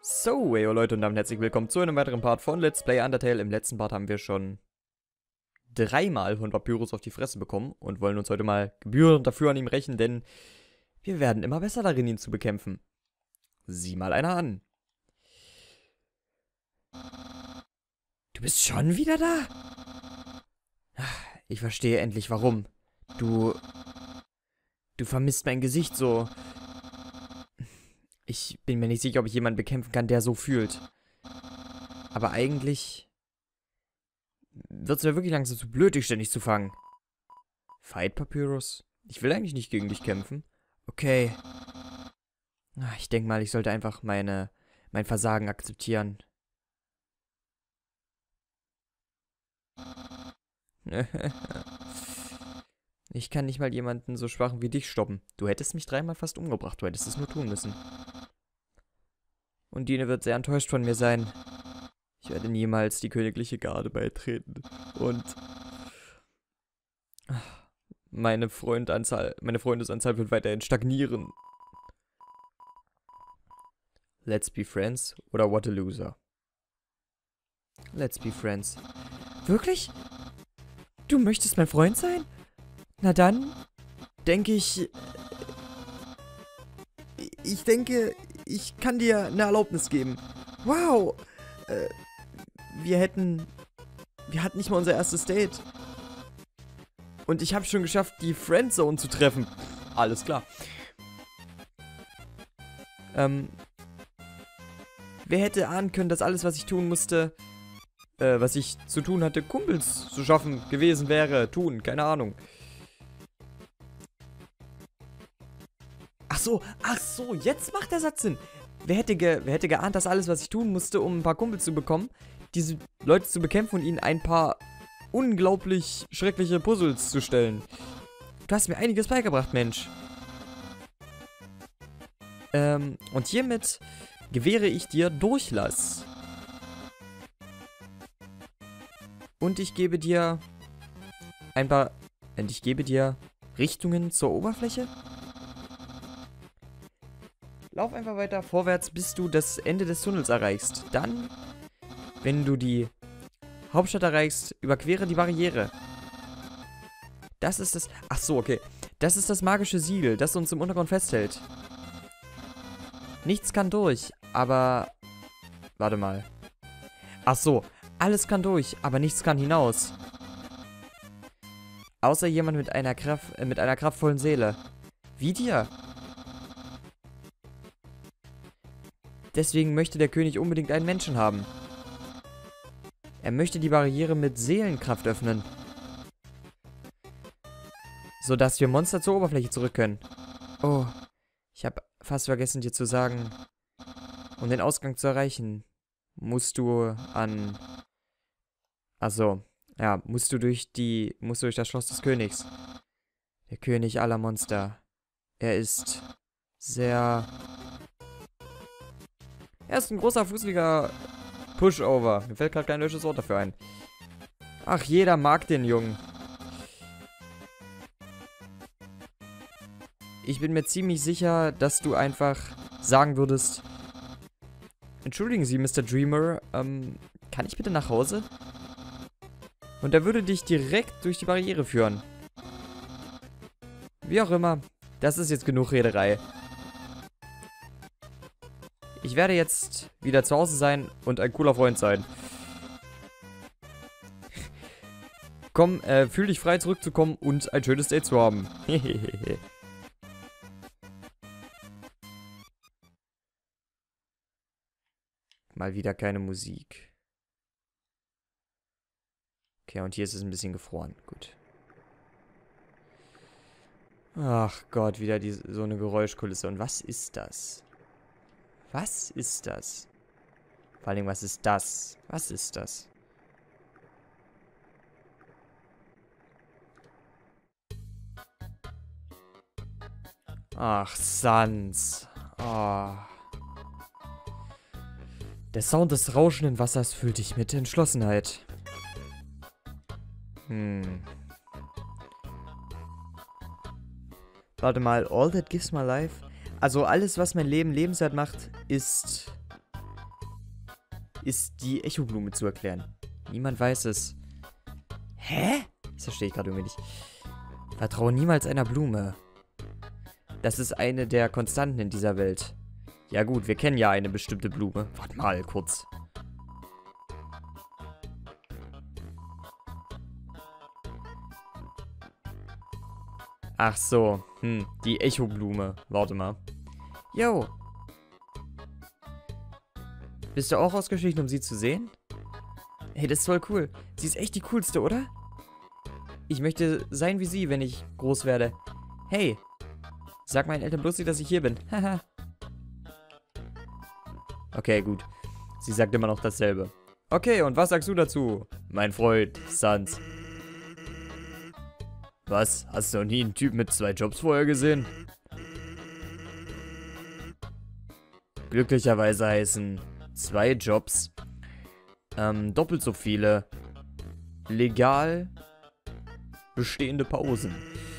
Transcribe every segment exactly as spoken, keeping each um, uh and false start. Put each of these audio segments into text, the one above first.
So, hey Leute und damit herzlich willkommen zu einem weiteren Part von Let's Play Undertale. Im letzten Part haben wir schon dreimal von Papyrus auf die Fresse bekommen und wollen uns heute mal gebührend dafür an ihm rächen, denn wir werden immer besser darin, ihn zu bekämpfen. Sieh mal einer an. Du bist schon wieder da? Ich verstehe endlich warum. Du... Du vermisst mein Gesicht so... Ich bin mir nicht sicher, ob ich jemanden bekämpfen kann, der so fühlt. Aber eigentlich wird es mir wirklich langsam zu blöd, dich ständig zu fangen. Fight, Papyrus? Ich will eigentlich nicht gegen dich kämpfen. Okay. Ich denke mal, ich sollte einfach meine, mein Versagen akzeptieren. Ich kann nicht mal jemanden so schwachen wie dich stoppen. Du hättest mich dreimal fast umgebracht, du hättest es nur tun müssen. Und Dine wird sehr enttäuscht von mir sein. Ich werde niemals die königliche Garde beitreten. Und meine Freundanzahl, meine Freundesanzahl wird weiterhin stagnieren. Let's be friends oder what a loser? Let's be friends. Wirklich? Du möchtest mein Freund sein? Na dann, denke ich... Ich denke, ich kann dir eine Erlaubnis geben. Wow! Äh, wir hätten... Wir hatten nicht mal unser erstes Date. Und ich habe schon geschafft, die Friendzone zu treffen. Alles klar. Ähm... Wer hätte ahnen können, dass alles, was ich tun musste... Äh, was ich zu tun hatte, Kumpels zu schaffen gewesen wäre. Tun, keine Ahnung. Ach so, ach so, jetzt macht der Satz Sinn. Wer hätte, ge, wer hätte geahnt, dass alles, was ich tun musste, um ein paar Kumpels zu bekommen, diese Leute zu bekämpfen und ihnen ein paar unglaublich schreckliche Puzzles zu stellen. Du hast mir einiges beigebracht, Mensch. Ähm, und hiermit gewähre ich dir Durchlass. Und ich gebe dir ein paar... Und ich gebe dir Richtungen zur Oberfläche. Lauf einfach weiter vorwärts, bis du das Ende des Tunnels erreichst. Dann, wenn du die Hauptstadt erreichst, überquere die Barriere. Das ist das... Ach so, okay. Das ist das magische Siegel, das uns im Untergrund festhält. Nichts kann durch, aber... Warte mal. Ach so, alles kann durch, aber nichts kann hinaus. Außer jemand mit einer Kraft, äh, mit einer kraftvollen Seele. Wie dir. Deswegen möchte der König unbedingt einen Menschen haben. Er möchte die Barriere mit Seelenkraft öffnen. Sodass wir Monster zur Oberfläche zurück können. Oh, ich habe fast vergessen dir zu sagen, um den Ausgang zu erreichen, musst du an... Achso, ja, musst du durch die... musst du durch das Schloss des Königs. Der König aller Monster. Er ist sehr... Er ist ein großer, fußliger Pushover. Mir fällt gerade kein deutsches Wort dafür ein. Ach, jeder mag den Jungen. Ich bin mir ziemlich sicher, dass du einfach sagen würdest... Entschuldigen Sie, Mister Dreamer, ähm, kann ich bitte nach Hause? Und er würde dich direkt durch die Barriere führen. Wie auch immer, das ist jetzt genug Rederei. Ich werde jetzt wieder zu Hause sein und ein cooler Freund sein. Komm, äh, fühl dich frei zurückzukommen und ein schönes Date zu haben. Mal wieder keine Musik. Okay, und hier ist es ein bisschen gefroren. Gut. Ach Gott, wieder die, so eine Geräuschkulisse. Und was ist das? Was ist das? Vor allem, was ist das? Was ist das? Ach, Sans. Oh. Der Sound des rauschenden Wassers füllt dich mit Entschlossenheit. Hm. Warte mal, all that gives my life? Also alles, was mein Leben lebenswert macht, ist ist die Echoblume zu erklären. Niemand weiß es. Hä? Das verstehe ich gerade irgendwie nicht. Vertraue niemals einer Blume. Das ist eine der Konstanten in dieser Welt. Ja gut, wir kennen ja eine bestimmte Blume. Warte mal kurz. Ach so, hm, die Echoblume. Warte mal. Yo. Bist du auch ausgeschieden, um sie zu sehen? Hey, das ist voll cool. Sie ist echt die coolste, oder? Ich möchte sein wie sie, wenn ich groß werde. Hey, sag meinen Eltern bloß nicht, dass ich hier bin. Haha. Okay, gut. Sie sagt immer noch dasselbe. Okay, und was sagst du dazu, mein Freund Sans? Was? Hast du noch nie einen Typ mit zwei Jobs vorher gesehen? Glücklicherweise heißen zwei Jobs ähm, doppelt so viele legal bestehende Pausen.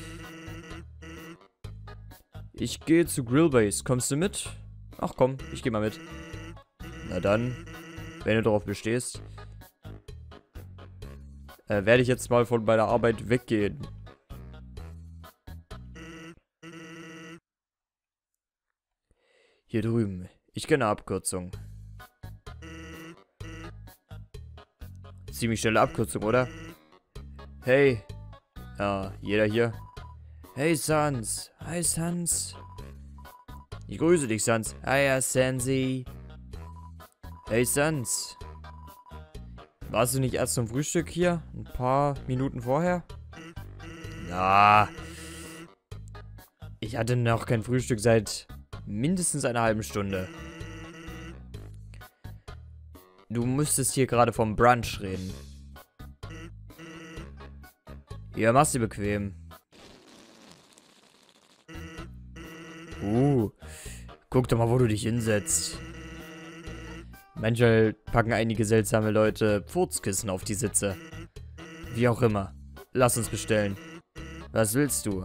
Ich gehe zu Grillbase. Kommst du mit? Ach komm, ich gehe mal mit. Na dann, wenn du darauf bestehst, äh, werde ich jetzt mal von meiner Arbeit weggehen. Hier drüben. Ich kenne Abkürzung. Ziemlich schnelle Abkürzung, oder? Hey. Ja, jeder hier. Hey, Sans. Hi, Sans. Ich grüße dich, Sans. Hiya, Sansi. Hey, Sans. Warst du nicht erst zum Frühstück hier? Ein paar Minuten vorher? Na. Ich hatte noch kein Frühstück seit mindestens einer halben Stunde. Du müsstest hier gerade vom Brunch reden. Ja, mach's dir bequem. Uh, guck doch mal, wo du dich hinsetzt. Manchmal packen einige seltsame Leute Furzkissen auf die Sitze. Wie auch immer. Lass uns bestellen. Was willst du?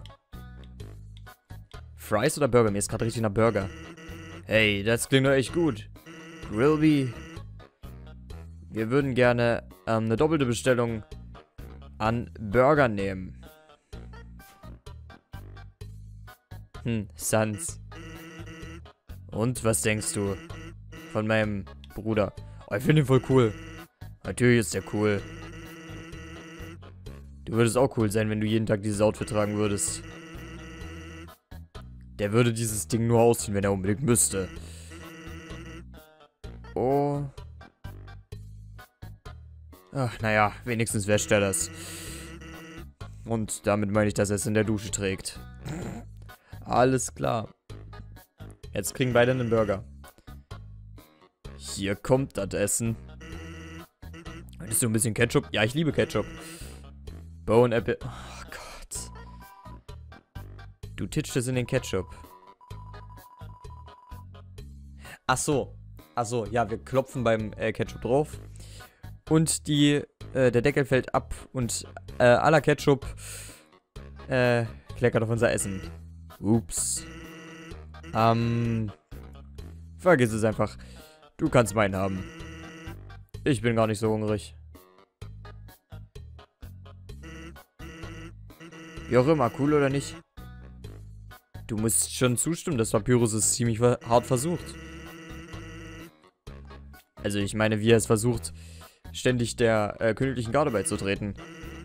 Fries oder Burger? Mir ist gerade richtig nach Burger. Hey, das klingt doch echt gut. Grillby. Wir würden gerne ähm, eine doppelte Bestellung an Burger nehmen. Hm, Sans. Und was denkst du von meinem Bruder? Oh, ich finde ihn voll cool. Natürlich ist der cool. Du würdest auch cool sein, wenn du jeden Tag dieses Outfit tragen würdest. Der würde dieses Ding nur ausziehen, wenn er unbedingt müsste. Oh. Ach, naja, wenigstens wäscht er das. Und damit meine ich, dass er es in der Dusche trägt. Alles klar. Jetzt kriegen beide einen Burger. Hier kommt das Essen. Hättest du ein bisschen Ketchup? Ja, ich liebe Ketchup. Bone Apple. Oh Gott. Du titscht es in den Ketchup. Ach so. Ach so, ja, wir klopfen beim äh, Ketchup drauf. Und die, äh, der Deckel fällt ab und äh, aller Ketchup äh, kleckert auf unser Essen. Ups. Ähm, vergiss es einfach. Du kannst meinen haben. Ich bin gar nicht so hungrig. Wie auch immer, cool oder nicht? Du musst schon zustimmen, dass Papyrus es ziemlich hart versucht. Also ich meine, wie er es versucht, ständig der äh, königlichen Garde beizutreten.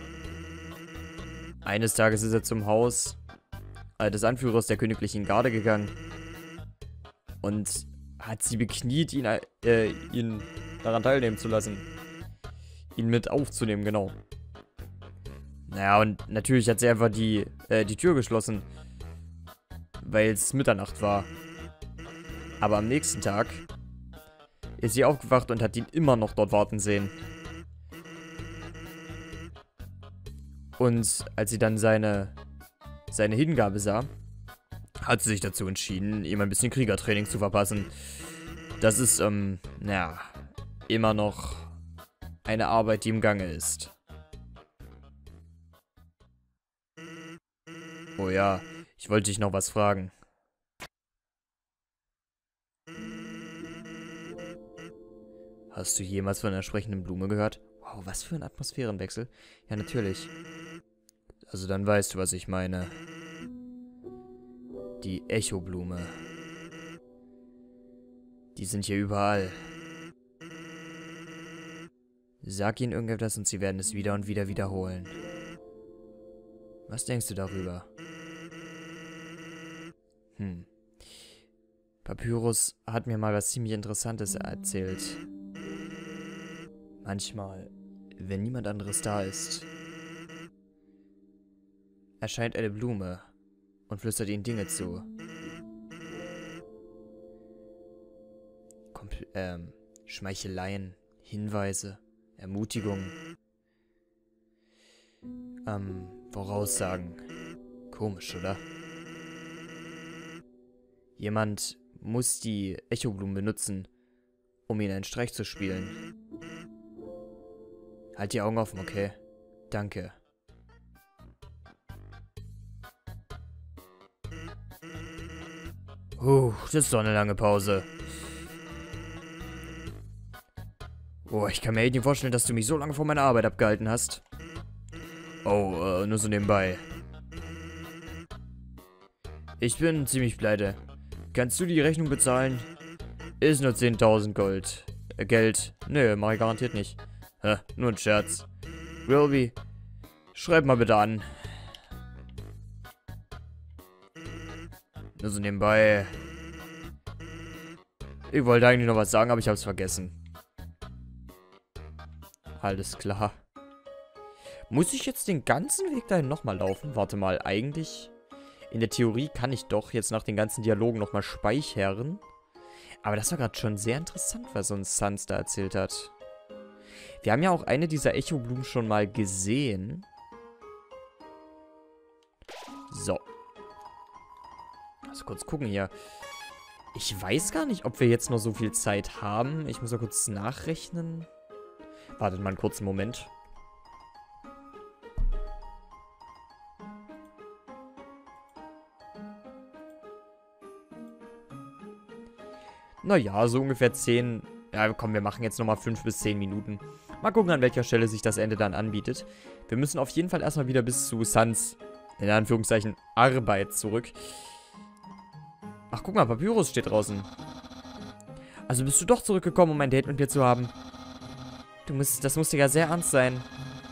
Eines Tages ist er zum Haus äh, des Anführers der königlichen Garde gegangen und hat sie bekniet, ihn, äh, ihn daran teilnehmen zu lassen. Ihn mit aufzunehmen, genau. Naja, und natürlich hat sie einfach die, äh, die Tür geschlossen, weil es Mitternacht war. Aber am nächsten Tag ist sie aufgewacht und hat ihn immer noch dort warten sehen. Und als sie dann seine, seine Hingabe sah, hat sie sich dazu entschieden, ihm ein bisschen Kriegertraining zu verpassen. Das ist, ähm, naja, immer noch eine Arbeit, die im Gange ist. Oh ja, ich wollte dich noch was fragen. Hast du jemals von einer sprechenden Blume gehört? Wow, was für ein Atmosphärenwechsel. Ja, natürlich. Also dann weißt du, was ich meine. Die Echoblume. Die sind hier überall. Sag ihnen irgendetwas und sie werden es wieder und wieder wiederholen. Was denkst du darüber? Hm. Papyrus hat mir mal was ziemlich Interessantes erzählt. Manchmal, wenn niemand anderes da ist, erscheint eine Blume und flüstert ihnen Dinge zu. Kompl ähm, Schmeicheleien, Hinweise, Ermutigungen, ähm, Voraussagen. Komisch, oder? Jemand muss die Echoblumen benutzen, um ihnen einen Streich zu spielen. Halt die Augen offen, okay? Danke. Huh, das ist doch eine lange Pause. Oh, ich kann mir echt nicht vorstellen, dass du mich so lange vor meiner Arbeit abgehalten hast. Oh, äh, nur so nebenbei. Ich bin ziemlich pleite. Kannst du die Rechnung bezahlen? Ist nur zehntausend Gold. Äh, Geld. Nö, mach ich garantiert nicht. Hä, nur ein Scherz. Wilby, schreib mal bitte an. Nur so nebenbei. Ich wollte eigentlich noch was sagen, aber ich hab's vergessen. Alles klar. Muss ich jetzt den ganzen Weg dahin nochmal laufen? Warte mal, eigentlich... In der Theorie kann ich doch jetzt nach den ganzen Dialogen nochmal speichern. Aber das war gerade schon sehr interessant, was uns Sans da erzählt hat. Wir haben ja auch eine dieser Echoblumen schon mal gesehen. So. Also kurz gucken hier. Ich weiß gar nicht, ob wir jetzt noch so viel Zeit haben. Ich muss mal kurz nachrechnen. Wartet mal einen kurzen Moment. Naja, so ungefähr zehn. Ja, komm, wir machen jetzt nochmal fünf bis zehn Minuten. Mal gucken, an welcher Stelle sich das Ende dann anbietet. Wir müssen auf jeden Fall erstmal wieder bis zu Sans, in Anführungszeichen, Arbeit zurück. Ach, guck mal, Papyrus steht draußen. Also bist du doch zurückgekommen, um ein Date mit mir zu haben. Du musst, das muss dir ja sehr ernst sein.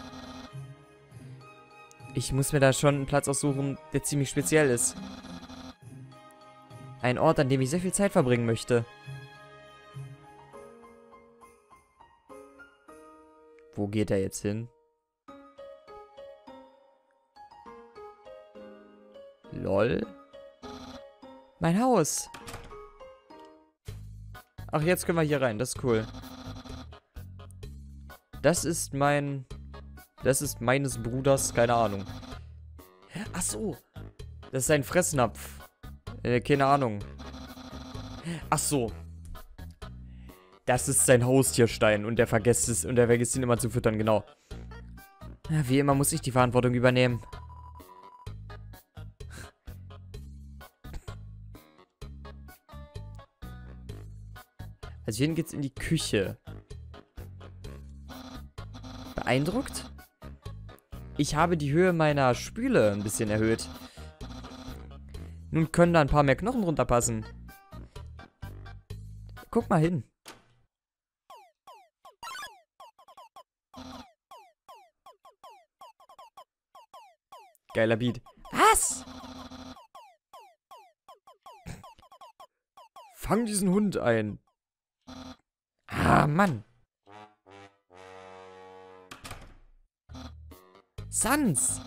Ich muss mir da schon einen Platz aussuchen, der ziemlich speziell ist. Ein Ort, an dem ich sehr viel Zeit verbringen möchte. Wo geht er jetzt hin? Lol. Mein Haus. Ach, jetzt können wir hier rein. Das ist cool. Das ist mein... Das ist meines Bruders, keine Ahnung. Ach so. Das ist ein Fressnapf. Äh, keine Ahnung. Ach so. Das ist sein Haustierstein und der vergisst es und er vergisst ihn immer zu füttern, genau. Ja, wie immer muss ich die Verantwortung übernehmen. Also hierhin geht's in die Küche. Beeindruckt? Ich habe die Höhe meiner Spüle ein bisschen erhöht. Nun können da ein paar mehr Knochen runterpassen. Guck mal hin. Geiler Beat. Was? Fang diesen Hund ein. Ah, Mann. Sans.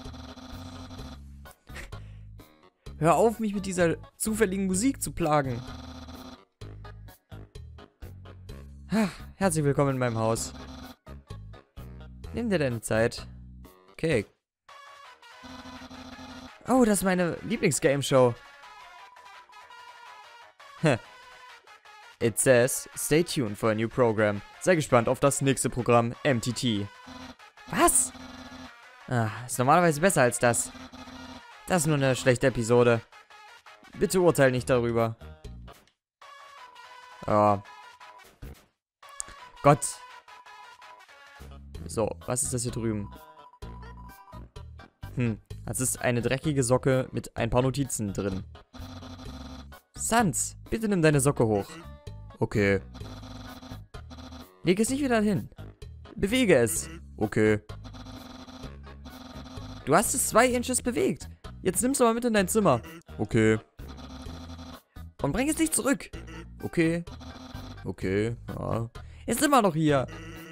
Hör auf, mich mit dieser zufälligen Musik zu plagen. Ah, herzlich willkommen in meinem Haus. Nimm dir deine Zeit. Okay. Oh, das ist meine Lieblings-Game-Show. It says, stay tuned for a new program. Sei gespannt auf das nächste Programm, M T T. Was? Ah, ist normalerweise besser als das. Das ist nur eine schlechte Episode. Bitte urteil nicht darüber. Ja. Gott. So, was ist das hier drüben? Hm, das ist eine dreckige Socke mit ein paar Notizen drin. Sans, bitte nimm deine Socke hoch. Okay. Leg es nicht wieder hin. Bewege es. Okay. Du hast es zwei Inches bewegt. Jetzt nimm's aber mit in dein Zimmer. Okay. Und bring es nicht zurück. Okay. Okay, ja. Ist immer noch hier.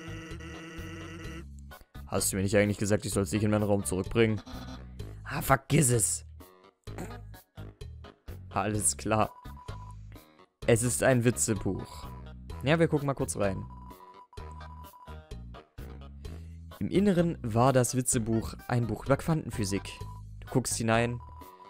Hast du mir nicht eigentlich gesagt, ich soll es nicht in meinen Raum zurückbringen? Ah, vergiss es. Alles klar. Es ist ein Witzebuch. Ja, wir gucken mal kurz rein. Im Inneren war das Witzebuch ein Buch über Quantenphysik. Du guckst hinein.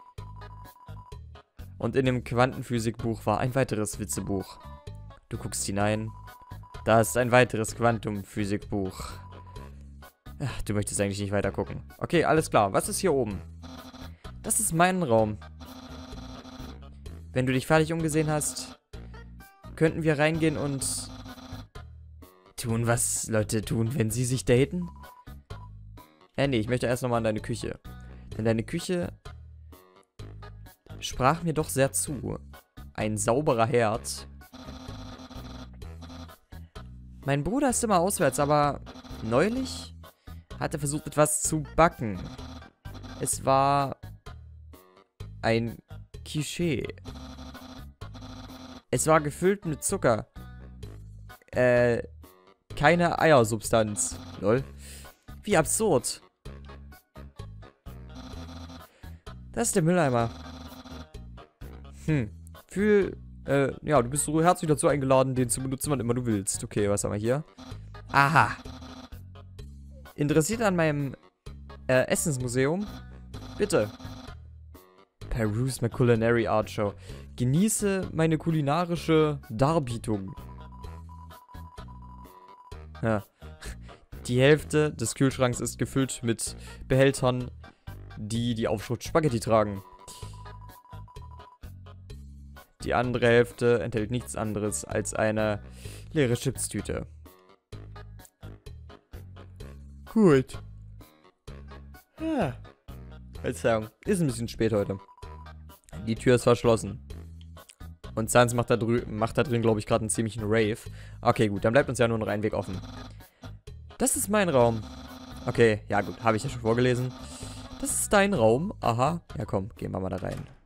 Und in dem Quantenphysikbuch war ein weiteres Witzebuch. Du guckst hinein. Da ist ein weiteres Quantenphysikbuch. Ach, du möchtest eigentlich nicht weiter gucken. Okay, alles klar. Was ist hier oben? Das ist mein Raum. Wenn du dich fertig umgesehen hast, könnten wir reingehen und tun, was Leute tun, wenn sie sich daten? Äh, nee, ich möchte erst nochmal an deine Küche. Denn deine Küche sprach mir doch sehr zu. Ein sauberer Herd. Mein Bruder ist immer auswärts, aber neulich hat er versucht, etwas zu backen. Es war ein Quiche. Es war gefüllt mit Zucker. Äh, keine Eiersubstanz. Lol. Wie absurd. Das ist der Mülleimer. Hm. Fühl, äh, ja, du bist so herzlich dazu eingeladen, den zu benutzen, wann immer du willst. Okay, was haben wir hier? Aha. Interessiert an meinem äh, Essensmuseum? Bitte. Peruse my Culinary Art Show. Genieße meine kulinarische Darbietung. Ja. Die Hälfte des Kühlschranks ist gefüllt mit Behältern, die die Aufschrift Spaghetti tragen. Die andere Hälfte enthält nichts anderes als eine leere Chipstüte. Gut. Ja. Verzeihung, ist ein bisschen spät heute. Die Tür ist verschlossen. Und Sans macht da, macht da drin, glaube ich, gerade einen ziemlichen Rave. Okay, gut, dann bleibt uns ja nur noch ein Weg offen. Das ist mein Raum. Okay, ja gut, habe ich ja schon vorgelesen. Das ist dein Raum. Aha. Ja komm, gehen wir mal da rein.